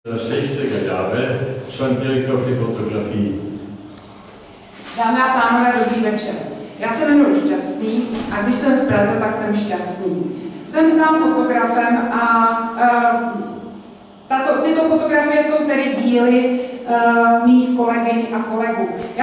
60. Jahre schon direkt auf die Fotografie. Dámy a pánové, dobrý večer. Já se jmenuji Šťastný a když jsem v Praze, tak jsem šťastný. Jsem sám fotografem a tyto fotografie jsou tedy díly mých kolegyň a kolegů.